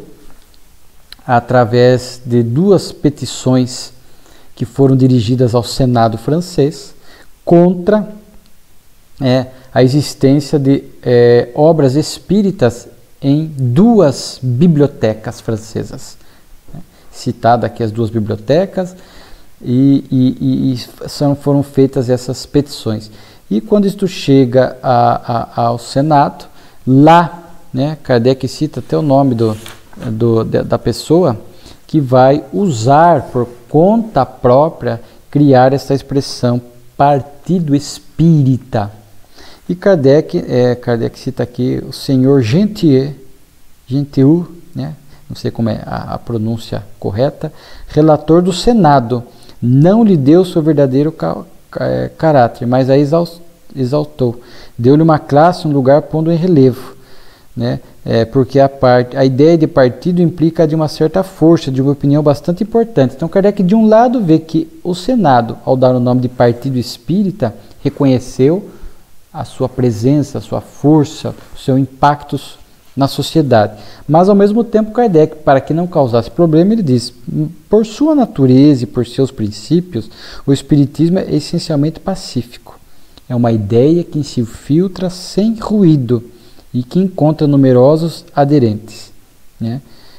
através de duas petições que foram dirigidas ao Senado francês contra a existência de obras espíritas em duas bibliotecas francesas. Citada aqui as duas bibliotecas, e foram feitas essas petições. E quando isto chega ao Senado, lá, né, Kardec cita até o nome da pessoa que vai usar por conta própria criar essa expressão Partido Espírita. E Kardec cita aqui o senhor Gentier, né, não sei como é a pronúncia correta, relator do Senado, não lhe deu seu verdadeiro caráter, mas a exaltou. Deu-lhe uma classe, um lugar, pondo em relevo, né? Porque a ideia de partido implica de uma certa força, de uma opinião bastante importante. Então Kardec, de um lado, vê que o Senado, ao dar o nome de Partido Espírita, reconheceu a sua presença, a sua força, o seu impacto na sociedade. Mas, ao mesmo tempo, Kardec, para que não causasse problema, ele diz, por sua natureza e por seus princípios, o Espiritismo é essencialmente pacífico. É uma ideia que se filtra sem ruído e que encontra numerosos aderentes, né?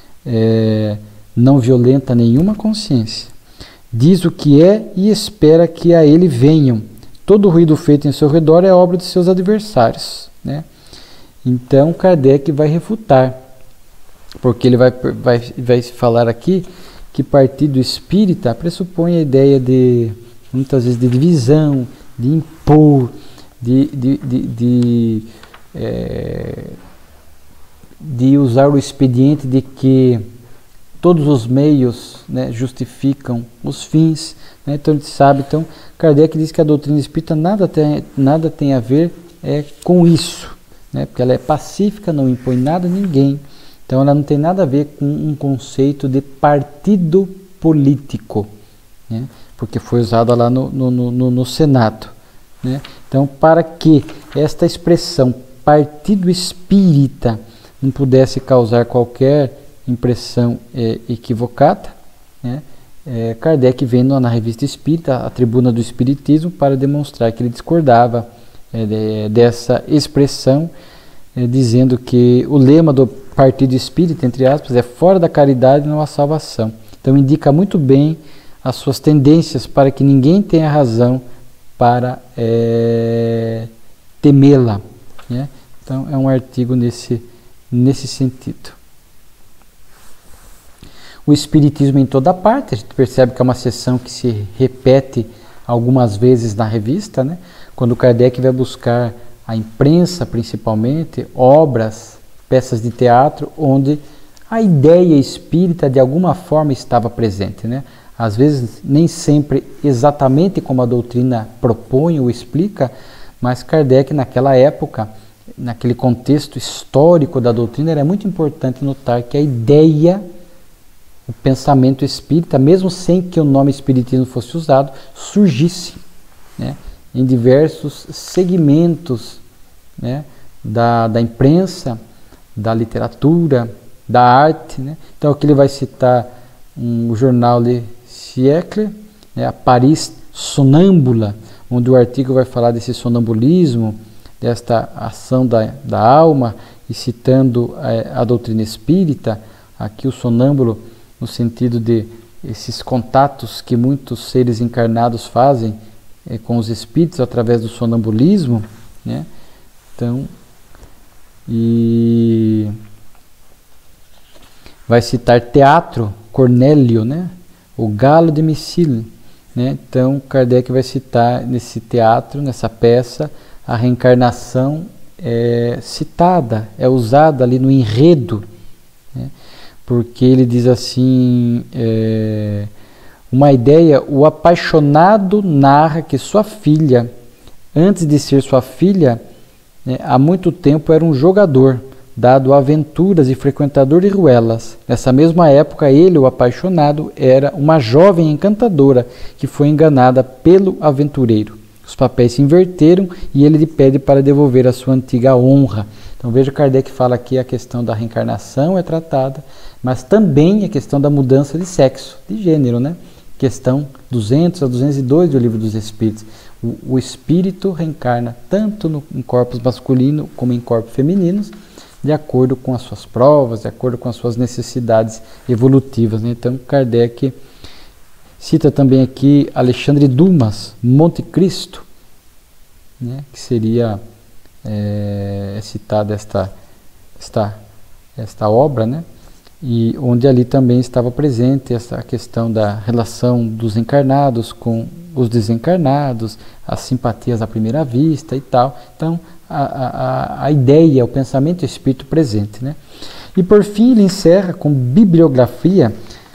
Não violenta nenhuma consciência. Diz o que é e espera que a ele venham. Todo o ruído feito em seu redor é obra de seus adversários, né? Então Kardec vai refutar, porque ele vai falar aqui que partido espírita pressupõe a ideia de, muitas vezes, de divisão, de impor, de usar o expediente de que todos os meios, né, justificam os fins, né? Então a gente sabe, Kardec diz que a doutrina espírita nada tem a ver com isso, né? Porque ela é pacífica, não impõe nada a ninguém, então ela não tem nada a ver com um conceito de partido político, né? Porque foi usada lá no Senado, né? Então, para que esta expressão partido espírita não pudesse causar qualquer impressão equivocada, né? Kardec vem na Revista Espírita, a Tribuna do Espiritismo, para demonstrar que ele discordava dessa expressão, dizendo que o lema do Partido Espírita, entre aspas, é fora da caridade não há salvação. Então indica muito bem as suas tendências para que ninguém tenha razão para temê-la, né? Então é um artigo nesse sentido. O Espiritismo em toda parte, a gente percebe que é uma seção que se repete algumas vezes na revista, né? Quando Kardec vai buscar a imprensa, principalmente, obras, peças de teatro, onde a ideia espírita de alguma forma estava presente, né? Às vezes nem sempre exatamente como a doutrina propõe ou explica, mas Kardec naquela época, naquele contexto histórico da doutrina, era muito importante notar que a ideia, o pensamento espírita, mesmo sem que o nome espiritismo fosse usado, surgisse, né, em diversos segmentos, né, da imprensa, da literatura, da arte, né? Então aqui ele vai citar o jornal Le Siècle, né, a Paris Sonâmbula, onde o artigo vai falar desse sonambulismo, desta ação da alma, e citando a doutrina espírita, aqui o sonâmbulo no sentido de esses contatos que muitos seres encarnados fazem com os espíritos através do sonambulismo, né? Então, e vai citar teatro, Cornélio, né? O Galo de Messile, né? Então, Kardec vai citar nesse teatro, nessa peça, a reencarnação é citada, é usada ali no enredo, né? Porque ele diz assim, uma ideia, o apaixonado narra que sua filha, antes de ser sua filha, né, há muito tempo era um jogador, dado a aventuras e frequentador de ruelas. Nessa mesma época, ele, o apaixonado, era uma jovem encantadora que foi enganada pelo aventureiro. Os papéis se inverteram e ele lhe pede para devolver a sua antiga honra. Então veja, Kardec fala aqui a questão da reencarnação é tratada, mas também a questão da mudança de sexo, de gênero, né? Questão 200 a 202 do Livro dos Espíritos. O espírito reencarna tanto em corpos masculinos como em corpos femininos, de acordo com as suas provas, de acordo com as suas necessidades evolutivas, né? Então Kardec cita também aqui Alexandre Dumas, Monte Cristo, né? Que seria citada esta obra, né? E onde ali também estava presente essa questão da relação dos encarnados com os desencarnados, as simpatias à primeira vista e tal. Então, a ideia, o pensamento espírito presente, né? E por fim ele encerra com bibliografia,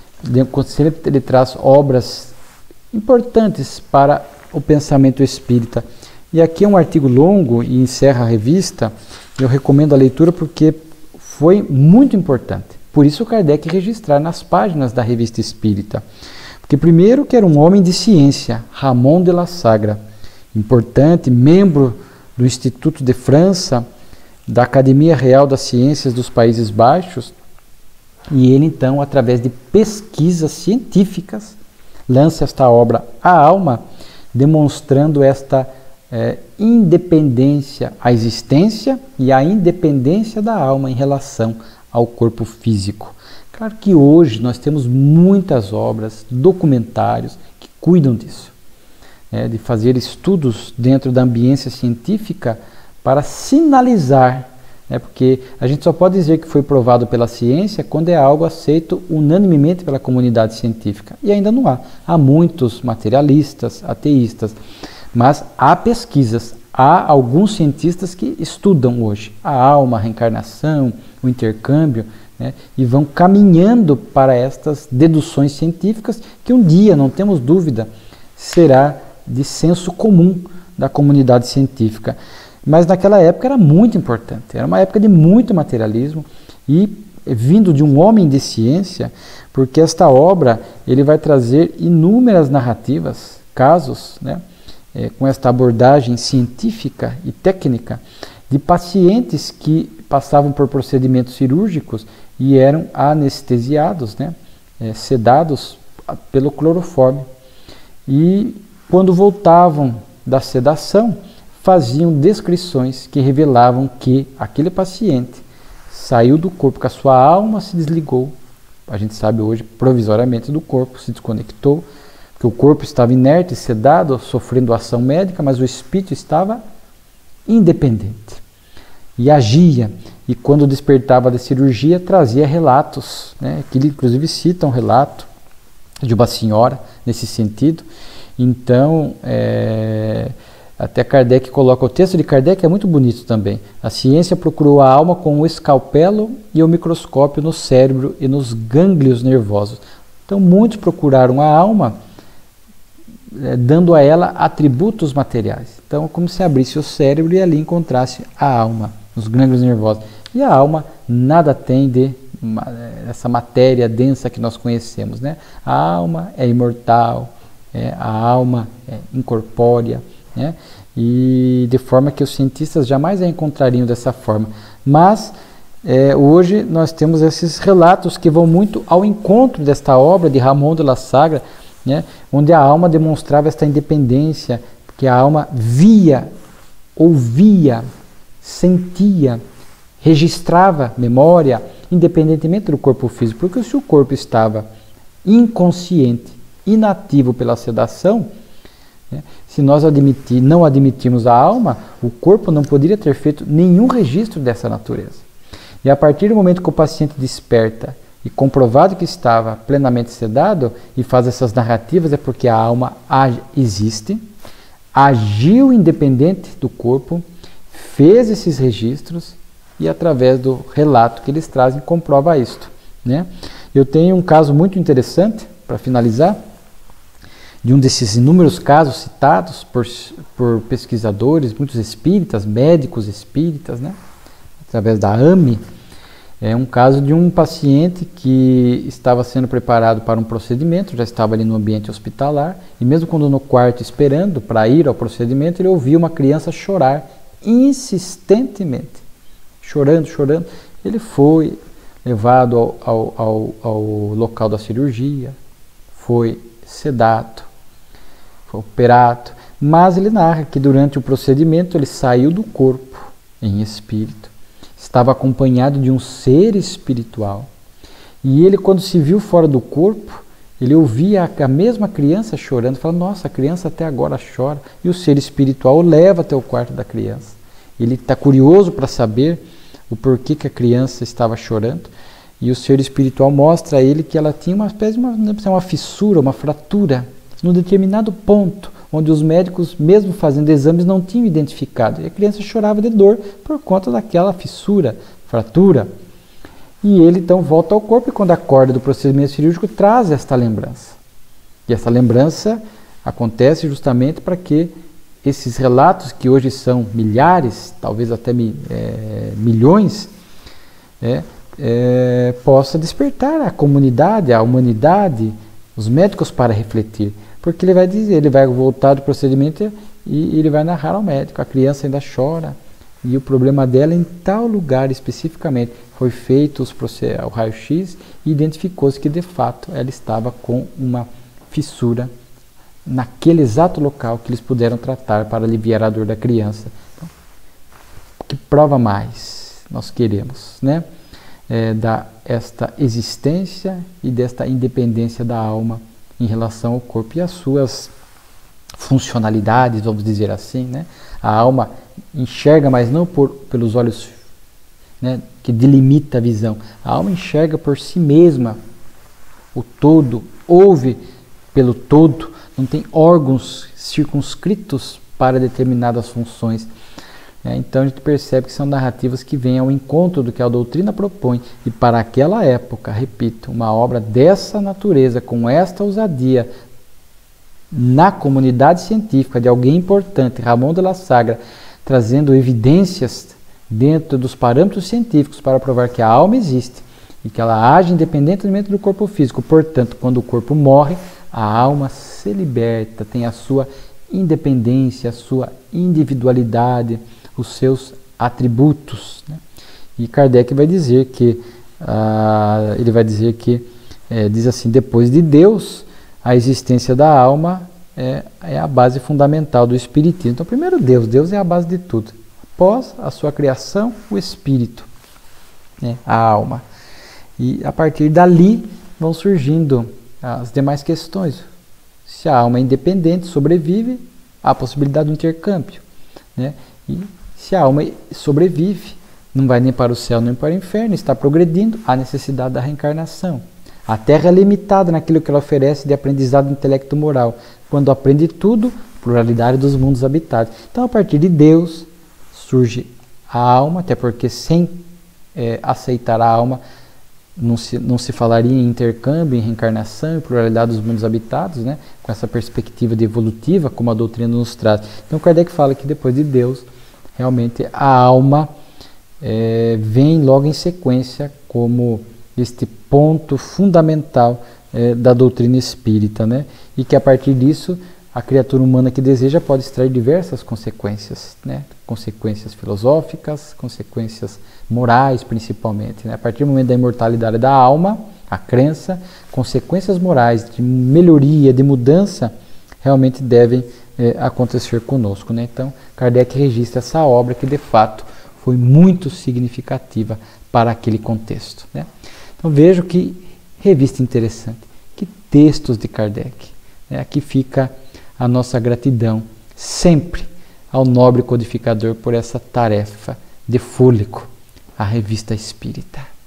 ele traz obras importantes para o pensamento espírita. E aqui é um artigo longo e encerra a revista. Eu recomendo a leitura porque foi muito importante. Por isso Kardec registrar nas páginas da Revista Espírita. Porque primeiro que era um homem de ciência, Ramon de la Sagra, importante, membro do Instituto de França, da Academia Real das Ciências dos Países Baixos, e ele então, através de pesquisas científicas, lança esta obra A Alma, demonstrando esta independência, a existência e a independência da alma em relação ao corpo físico. Claro que hoje nós temos muitas obras, documentários que cuidam disso, de fazer estudos dentro da ambiência científica para sinalizar, porque a gente só pode dizer que foi provado pela ciência quando é algo aceito unanimemente pela comunidade científica. E ainda não há. Há muitos materialistas, ateístas, mas há pesquisas, há alguns cientistas que estudam hoje a alma, a reencarnação, o intercâmbio, e vão caminhando para estas deduções científicas que um dia, não temos dúvida, será de senso comum da comunidade científica. Mas naquela época era muito importante, era uma época de muito materialismo e vindo de um homem de ciência, porque esta obra ele vai trazer inúmeras narrativas, casos, com esta abordagem científica e técnica de pacientes que passavam por procedimentos cirúrgicos e eram anestesiados, sedados pelo clorofórmio. E quando voltavam da sedação, faziam descrições que revelavam que aquele paciente saiu do corpo, que a sua alma se desligou, a gente sabe hoje, provisoriamente do corpo, se desconectou, que o corpo estava inerte, sedado, sofrendo ação médica, mas o espírito estava independente e agia. E quando despertava da cirurgia, trazia relatos, que ele inclusive cita um relato de uma senhora nesse sentido. Então, até Kardec coloca, o texto de Kardec é muito bonito também. A ciência procurou a alma com o escalpelo e o microscópio no cérebro e nos gânglios nervosos. Então, muitos procuraram a alma, dando a ela atributos materiais. Então, como se abrisse o cérebro e ali encontrasse a alma, nos gânglios nervosos. E a alma nada tem de essa matéria densa que nós conhecemos, A alma é imortal, a alma é incorpórea, e de forma que os cientistas jamais a encontrariam dessa forma. Mas hoje nós temos esses relatos que vão muito ao encontro desta obra de Ramon de la Sagra, onde a alma demonstrava esta independência, porque a alma via, ouvia, sentia, registrava memória, independentemente do corpo físico, porque se o corpo estava inconsciente, inativo pela sedação, né? Se nós não admitirmos a alma, o corpo não poderia ter feito nenhum registro dessa natureza. E a partir do momento que o paciente desperta e comprovado que estava plenamente sedado e faz essas narrativas, é porque a alma existe, agiu independente do corpo, fez esses registros e através do relato que eles trazem comprova isto, né? Eu tenho um caso muito interessante, para finalizar, de um desses inúmeros casos citados por pesquisadores, muitos espíritas, médicos espíritas, né? Através da AME. É um caso de um paciente que estava sendo preparado para um procedimento, já estava ali no ambiente hospitalar, e mesmo quando no quarto esperando para ir ao procedimento, ele ouvia uma criança chorar insistentemente. Chorando. Ele foi levado ao local da cirurgia, foi sedado, foi operado, mas ele narra que durante o procedimento ele saiu do corpo em espírito. Estava acompanhado de um ser espiritual. E ele, quando se viu fora do corpo, ele ouvia a mesma criança chorando. Fala, nossa, a criança até agora chora. E o ser espiritual o leva até o quarto da criança. Ele está curioso para saber o porquê que a criança estava chorando. E o ser espiritual mostra a ele que ela tinha uma espécie de uma fissura, uma fratura, num determinado ponto, onde os médicos, mesmo fazendo exames, não tinham identificado. E a criança chorava de dor por conta daquela fissura, fratura. E ele então volta ao corpo e quando acorda do procedimento cirúrgico traz esta lembrança. E essa lembrança acontece justamente para que esses relatos, que hoje são milhares, talvez até milhões, possa despertar a comunidade, a humanidade, os médicos para refletir. Porque ele vai dizer, ele vai voltar do procedimento e ele vai narrar ao médico, a criança ainda chora e o problema dela em tal lugar especificamente. Foi feito o raio-x e identificou-se que de fato ela estava com uma fissura naquele exato local que eles puderam tratar para aliviar a dor da criança. Então, que prova mais nós queremos, né? Esta existência e desta independência da alma em relação ao corpo e às suas funcionalidades, vamos dizer assim, né? A alma enxerga, mas não pelos olhos, né, que delimita a visão. A alma enxerga por si mesma o todo, ouve pelo todo, não tem órgãos circunscritos para determinadas funções. Então a gente percebe que são narrativas que vêm ao encontro do que a doutrina propõe e para aquela época, repito, uma obra dessa natureza, com esta ousadia na comunidade científica de alguém importante, Ramon de la Sagra, trazendo evidências dentro dos parâmetros científicos para provar que a alma existe e que ela age independentemente do corpo físico. Portanto, quando o corpo morre, a alma se liberta, tem a sua independência, a sua individualidade, os seus atributos, né? E Kardec vai dizer que diz assim, depois de Deus, a existência da alma é a base fundamental do espiritismo. Então, primeiro Deus é a base de tudo. Após a sua criação, o espírito, né? A alma. E a partir dali vão surgindo as demais questões. Se a alma é independente, sobrevive, há a possibilidade do intercâmbio, né? E se a alma sobrevive, não vai nem para o céu nem para o inferno, está progredindo, há necessidade da reencarnação. A Terra é limitada naquilo que ela oferece de aprendizado intelecto moral. Quando aprende tudo, pluralidade dos mundos habitados. Então, a partir de Deus, surge a alma, até porque sem aceitar a alma, não se falaria em intercâmbio, em reencarnação, em pluralidade dos mundos habitados, né? Com essa perspectiva de evolutiva, como a doutrina nos traz. Então, Kardec fala que depois de Deus, realmente a alma vem logo em sequência como este ponto fundamental da doutrina espírita, né? E que a partir disso a criatura humana que deseja pode extrair diversas consequências, né? Consequências filosóficas, consequências morais principalmente, né? A partir do momento da imortalidade da alma, a crença, consequências morais de melhoria, de mudança, realmente devem acontecer conosco, né? Então, Kardec registra essa obra que de fato foi muito significativa para aquele contexto, né? Então vejo que revista interessante, que textos de Kardec, né? Aqui fica a nossa gratidão sempre ao nobre codificador por essa tarefa de fôlego, a Revista Espírita.